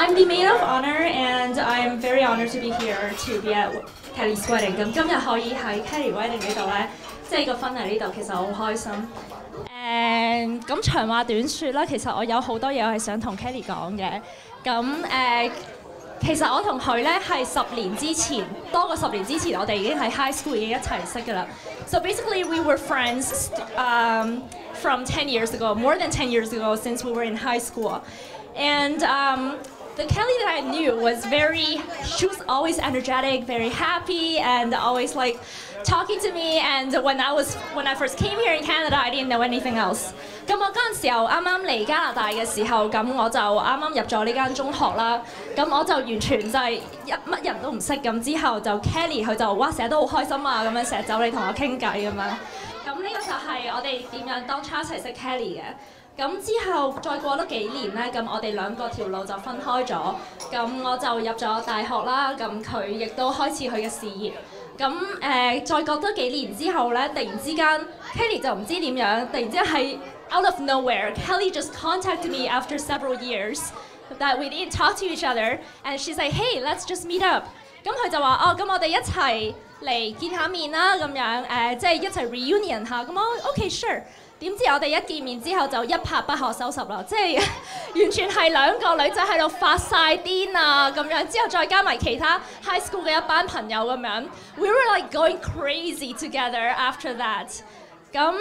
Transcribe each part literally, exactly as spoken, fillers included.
I'm the maid of honor, and I'm very honored to be here to be at Kelly's wedding. 咁今日可以喺 Kelly wedding 呢度咧，即係個婚禮呢度，其實我好開心。誒，咁長話短説啦，其實我有好多嘢我係想同 Kelly 講嘅。咁誒，其實我同佢咧係十年之前，多過十年之前，我哋已經喺 high school 已經一齊識㗎啦。So basically, we were friends um, from ten years ago, more than ten years ago, since we were in high school. And um, the Kelly that I knew was very, she was always energetic, very happy, and always like talking to me. And when I was, when I first came here in Canada, I didn't know anything else. 咁我嗰陣時候啱啱嚟加拿大嘅時候，咁我就啱啱入咗呢間中學啦。咁我就完全就係一乜人都唔識。咁之後就 Kelly 佢就哇成日都好開心啊，咁樣成日走嚟同我傾偈咁樣。咁呢個就係我哋點樣當初一齊識 Kelly 嘅。咁之後再過多幾年咧，咁我哋兩個條路就分開咗。咁我就入咗大學啦，咁佢亦都開始佢嘅事業。咁誒、呃，再過多幾年之後咧，突然之間 Kelly 就唔知點樣，突然之間係 out of nowhere, Kelly just contacted me after several years that we didn't talk to each other, and she's like, hey, let's just meet up. 咁佢就話哦，咁我哋一齊嚟見下面啦，咁樣誒、呃，即係一齊 reunion 下。咁我 OK sure。點知我哋一見面之後就一拍不可收拾啦，即係完全係兩個女仔喺度發晒癲啊咁樣，之後再加埋其他 high school 嘅一班朋友咁樣 ，we were like going crazy together after that。咁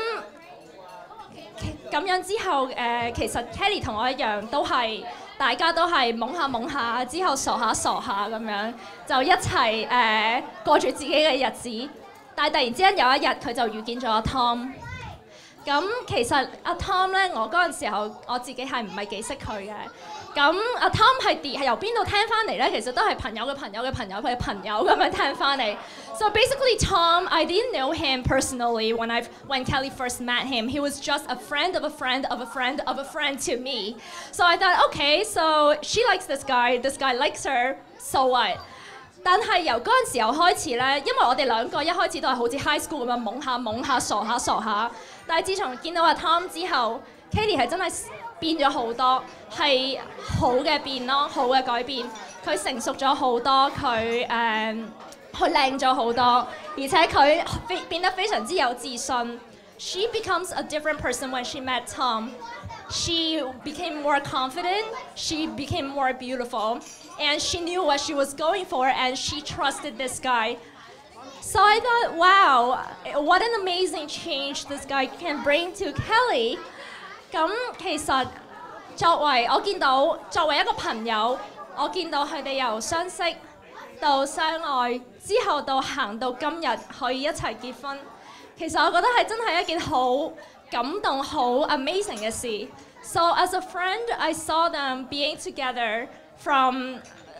咁樣之後誒、呃，其實 Kelly 同我一樣都係大家都係懵下懵下，之後傻下傻下咁樣，就一齊誒、呃、過住自己嘅日子。但係突然之間有一日佢就遇見咗阿 Tom。咁其實阿 Tom 咧，我嗰陣時候我自己係唔係幾識佢嘅。咁阿 Tom 係係由邊度聽翻嚟咧？其實都係朋友嘅朋友嘅朋友佢嘅朋友咁樣聽翻嚟。So basically, Tom, I didn't know him personally when I when Kelly first met him. He was just a friend of a friend of a friend of a friend to me. So I thought, okay, so she likes this guy, this guy likes her, so what?但係由嗰陣時候開始咧，因為我哋兩個一開始都係好似 high school 咁樣懵下懵下傻下傻下，但係自從見到阿 Tom 之後 ，Kelly 係真係變咗好多，係好嘅變咯，好嘅改變。佢成熟咗好多，佢誒佢靚咗好多，而且佢變得非常之有自信。She becomes a different person when she met Tom. She became more confident, she became more beautiful, and she knew what she was going for, and she trusted this guy. So I thought, wow, what an amazing change this guy can bring to Kelly. 咁其實作為我見到作為一個朋友，我見到佢哋由相識到相愛，之後到行到今日可以一齊結婚，其實我覺得係真係一件好感動、好 amazing 嘅事。So as a friend, I saw them being together from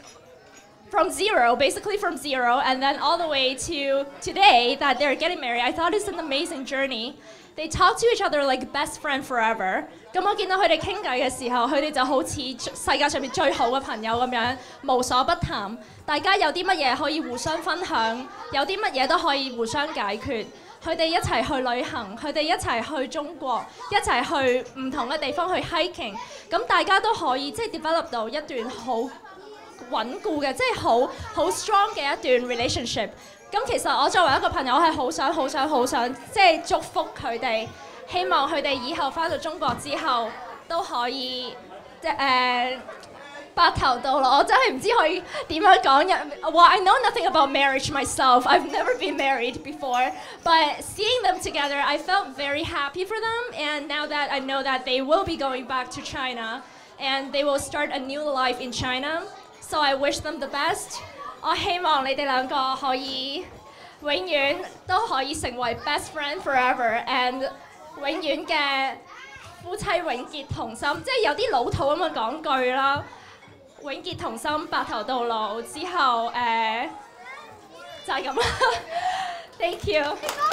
from zero, basically from zero, and then all the way to today that they're getting married. I thought it's an amazing journey. They talk to each other like best friend forever. 咁我見到佢哋傾偈嘅時候，佢哋就好似世界上面最好嘅朋友咁樣，無所不談。大家有啲乜嘢可以互相分享，有啲乜嘢都可以互相解決。佢哋一齊去旅行，佢哋一齊去中國，一齊去唔同嘅地方去 hiking。咁大家都可以即係 develop 到一段好穩固嘅，即係好好 strong 嘅一段 relationship。咁其實我作為一個朋友係好想、好想、好想，即係祝福佢哋，希望佢哋以後翻到中國之後都可以即係誒白頭到老。我真係唔知可以點樣講。Well, I know nothing about marriage myself. I've never been married before, but seeing them together, I felt very happy for them. And now that I know that they will be going back to China, and they will start a new life in China, so I wish them the best. 我希望你哋兩個可以永遠都可以成為 best friend forever and 永遠嘅夫妻永結同心，即係有啲老土咁樣講句啦，永結同心，白頭到老之後誒、呃、就係咁啦。Thank you。